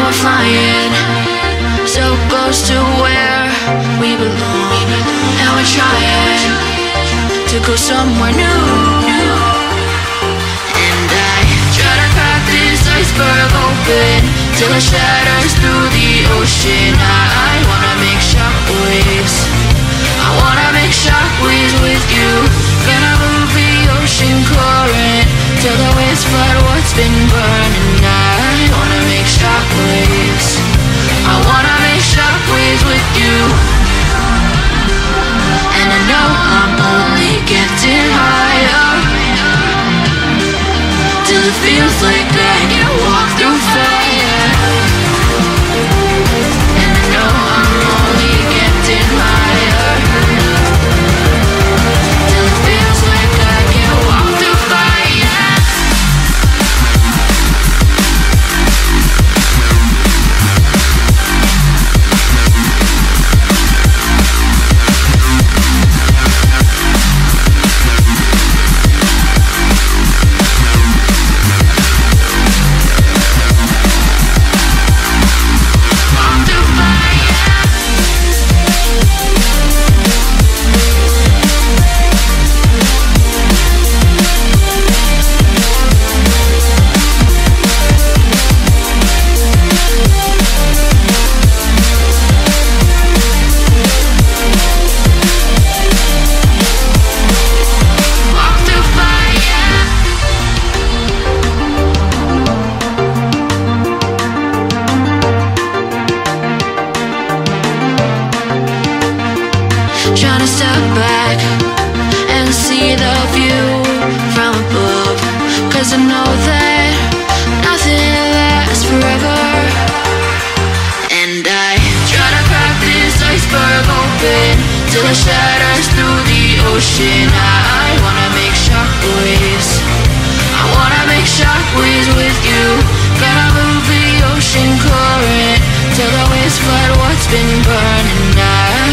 we're flying so close to where we belong, and we're trying to go somewhere new. And I try to crack this iceberg open till it shatters through the ocean. I wanna make shockwaves, I wanna make shockwaves with you. Gonna move the ocean current till the waves flood what's been burning. I wanna make shockwaves, I wanna make shockwaves with you. And I know I'm only getting higher till it feels like I can walk through fire. And I know I'm only getting higher till it feels like I can walk through fire. Trying to step back and see the view from above, 'cause I know that nothing lasts forever. And I try to crack this iceberg open till it shatters through the ocean. I wanna make shockwaves, I wanna make shockwaves with you. Gonna move the ocean current till the waves flood what's been burning.